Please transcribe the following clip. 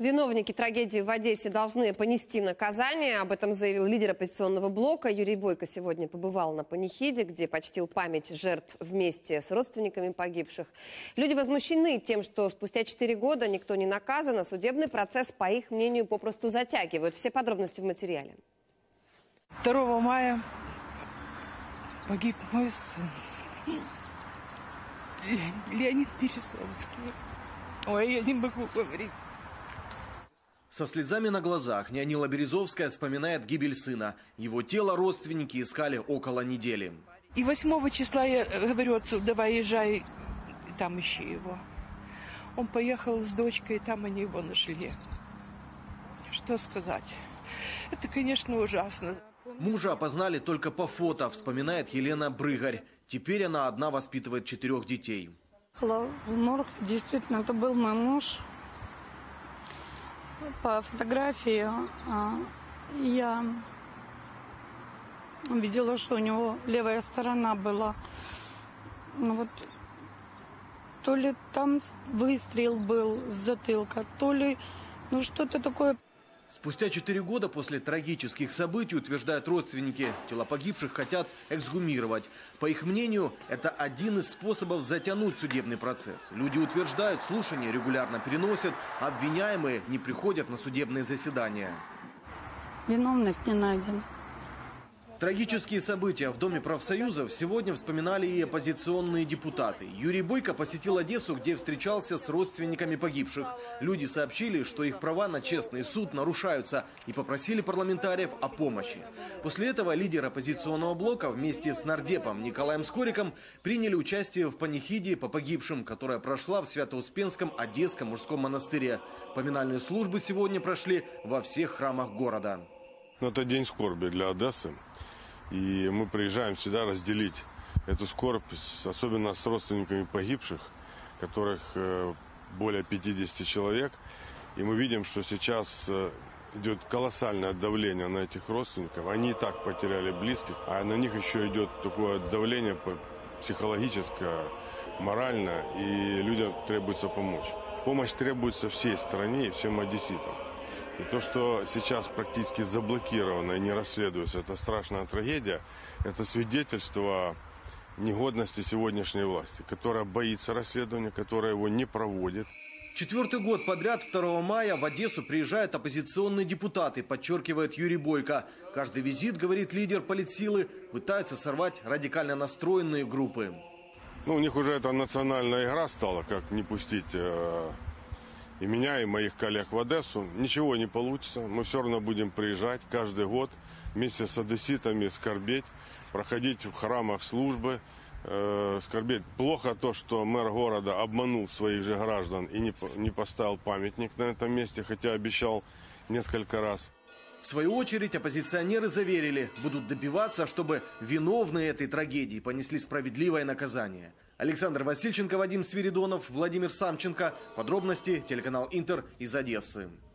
Виновники трагедии в Одессе должны понести наказание. Об этом заявил лидер оппозиционного блока. Юрий Бойко сегодня побывал на панихиде, где почтил память жертв вместе с родственниками погибших. Люди возмущены тем, что спустя 4 года никто не наказан, а судебный процесс, по их мнению, попросту затягивают. Все подробности в материале. 2 мая погиб мой сын Леонид Березовский. Ой, я не могу говорить. Со слезами на глазах Нянила Березовская вспоминает гибель сына. Его тело родственники искали около недели. И 8 числа я говорю отцу: давай езжай, там ищи его. Он поехал с дочкой, там они его нашли. Что сказать? Это, конечно, ужасно. Мужа опознали только по фото, вспоминает Елена Брыгарь. Теперь она одна воспитывает 4 детей. В морг, действительно, это был мой муж. По фотографии я видела, что у него левая сторона была. Ну вот, то ли там выстрел был с затылка, то ли что-то такое. Спустя 4 года после трагических событий, утверждают родственники, тела погибших хотят эксгумировать. По их мнению, это один из способов затянуть судебный процесс. Люди утверждают, слушания регулярно переносят, а обвиняемые не приходят на судебные заседания. Виновных не найден. Трагические события в Доме профсоюзов сегодня вспоминали и оппозиционные депутаты. Юрий Бойко посетил Одессу, где встречался с родственниками погибших. Люди сообщили, что их права на честный суд нарушаются, и попросили парламентариев о помощи. После этого лидер оппозиционного блока вместе с нардепом Николаем Скориком приняли участие в панихиде по погибшим, которая прошла в Свято-Успенском Одесском мужском монастыре. Поминальные службы сегодня прошли во всех храмах города. Это день скорби для Одессы. И мы приезжаем сюда разделить эту скорбь, особенно с родственниками погибших, которых более 50 человек. И мы видим, что сейчас идет колоссальное давление на этих родственников. Они и так потеряли близких, а на них еще идет такое давление психологическое, моральное, и людям требуется помочь. Помощь требуется всей стране и всем одесситам. И то, что сейчас практически заблокировано и не расследуется, это страшная трагедия, это свидетельство негодности сегодняшней власти, которая боится расследования, которая его не проводит. 4-й год подряд 2 мая в Одессу приезжают оппозиционные депутаты, подчеркивает Юрий Бойко. Каждый визит, говорит лидер политсилы, пытаются сорвать радикально настроенные группы. У них уже это национальная игра стала, как не пустить и меня, и моих коллег в Одессу. Ничего не получится. Мы все равно будем приезжать каждый год вместе с одесситами, скорбеть, проходить в храмах службы, скорбеть. Плохо то, что мэр города обманул своих же граждан и не поставил памятник на этом месте, хотя обещал несколько раз. В свою очередь оппозиционеры заверили, будут добиваться, чтобы виновные этой трагедии понесли справедливое наказание. Александр Васильченко, Вадим Свиридонов, Владимир Самченко. Подробности телеканал Интер из Одессы.